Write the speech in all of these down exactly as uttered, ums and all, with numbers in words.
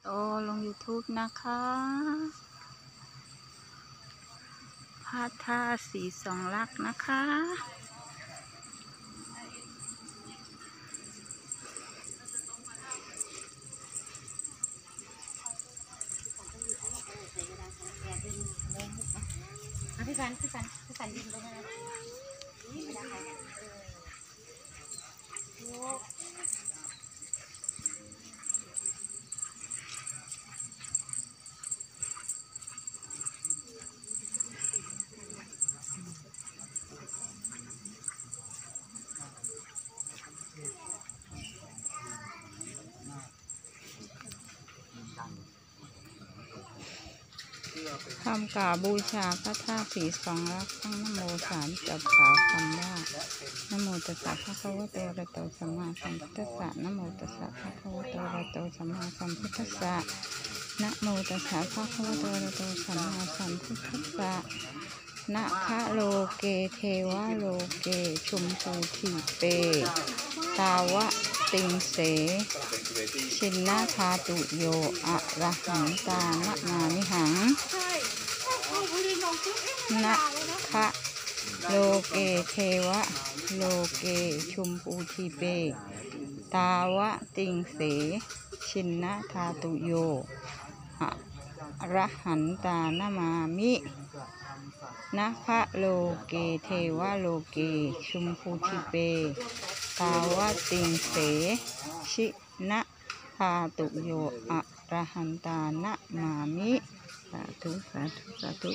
โอลง ยูทูบ นะคะพาท่าสีสองลักนะคะพี่ฟันพี่ฟันพี่ฟันยิงไปนะนี่ไม่ได้ทำกราบบูชาพระธาตุสีสองลักษณ์ทั้งนโมสามจบกล่าวคำว่านโมตัสสะภะคะวะโตอะระหะโตสัมมาสัมพุทธัสสะนะโมตัสสะภะคะวะโตอะระหะโตสัมมาสัมพุทธัสสะนะโมตัสสะภะคะวะโตอะระหะโตสัมมาสัมพุทธัสสะนะคะโลเกเทวะโลเกชุมพูทีเปตาวะติงเสชินนาธาตุโยอะระหังตานะมามิหังนะคะโลเกเทวะโลเกชุมพูทีเปตาวะติงเสชินนาธาตุโยอะระหันตานะมามินะคะโลเกเทวะโลเกชุมพูทีเปตาวะติงเสชินะธาตุโยอะระหันตานะมามิสาธุสาธุสาธุ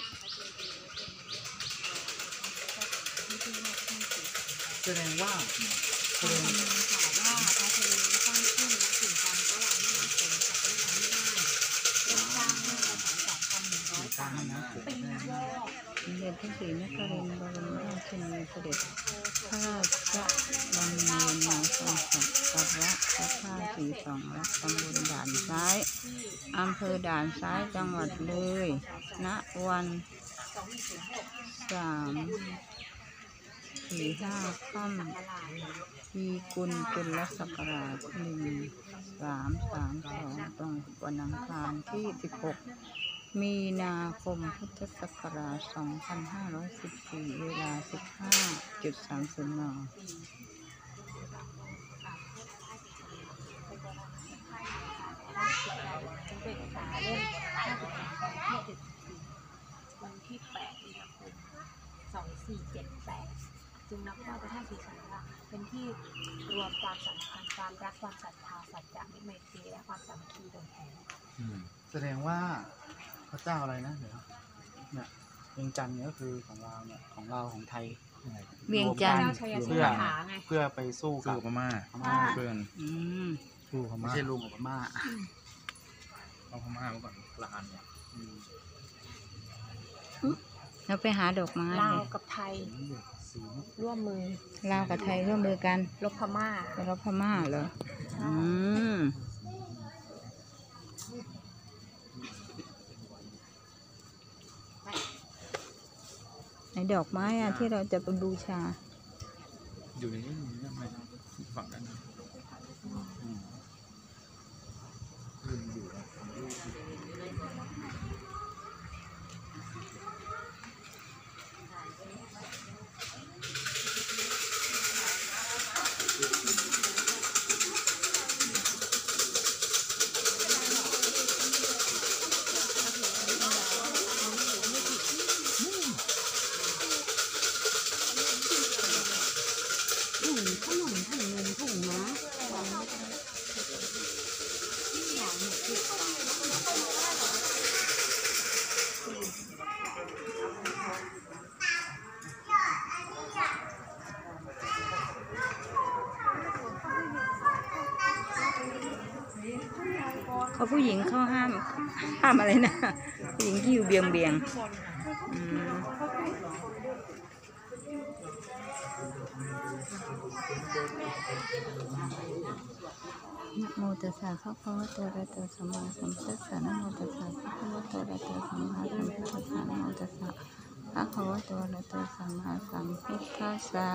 แสดงว่าแสดงว่าพระเทวีสร้างขึ้นณถิ่นกลางระหว่างแม่น้ำโขงกับแม่น้ำน่านเป็นสร้างเมื่อปีสองพันหนึ่งร้อยสามปีวอสมเด็จพระศรีนครินทร์บรมราชินีเสด็จพระราชดำเนินมาทรงสักการะพระธาตุสีสองลักษณ์ตำบลด่านซ้ายอำเภอด่านซ้ายจังหวัดเลยณวันสามสี่ห้าค่ำปีกุลจุลศักราชหนึ่งสามสามสองตรงวันอังคารที่สิบหกมีนาคมพุทธศักราชสองพันห้าร้อยสิบสี่เวลา สิบห้านาฬิกาสามสิบ น. วันที่แปดมีนาคมสองสี่เจ็ดแปดจึงนับว่าพระธาตุศรีสองลักษณ์เป็นที่รวมความสัมพันธ์ความรักความศรัทธาสัจจะมิตรไมตรีและความสามัคคีโดยแท้แสดงว่าพระเจ้าอะไรนะเดี๋ยวเนี่ยเวียงจันทร์เนี่ยก็คือของเราเนี่ยของเราของไทยเวียงจันทร์เพื่อเพื่อไปสู้กับพม่าพม่าเพื่อนสู้พม่าไม่ใช่ลุงกับพม่าเอาพม่าเมื่อก่อนลานเนี่ยเราไปหาดอกไม้ลาวกับไทยร่วมมือลาวกับไทยร่วมมือกันลบพม่าลบพม่าเหรออืมในดอกไม้อะที่เราจะไปบูชาอยู่ในนี้นี่ทำไมฝั่งนั้นเขาผู้หญิงเขาห้ามห้ามอะไรนะผู้หญิงที่อยู่เบียงเบียงนะโมตัสสะภะคะวะโตอะระหะโตสัมมาสัมพุทธัสสะนะโมตัสสะภะคะวะโตอะระหะโตสัมมาสัมพุทธัสสะนะโมตัสสะภะคะวะโตอะระหะโตสัมมาสัมพุทธัสสะ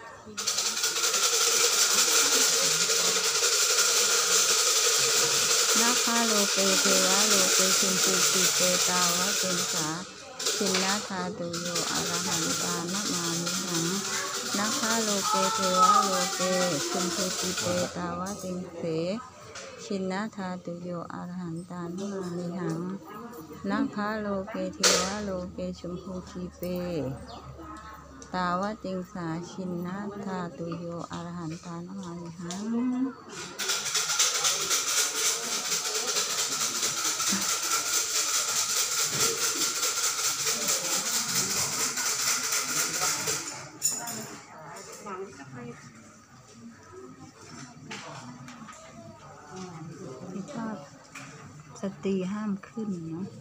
พนาคาโลเกเทวะโลเกชินปูปิเตตาวะเต็นสาชินนาคาตุโยอรหันตานมามิหังนาคาโลเกเทวะโลเกชินปูปิเตตาวะเต็นเสชินนาคาตุโยอรหันตานมามิหังนาคาโลเกเทวะโลเกชินปูปิเตตาวะติงสาชินนาคาตุโยอรหันตานมามิหังพิพาทสตรีห้ามขึ้นเนาะ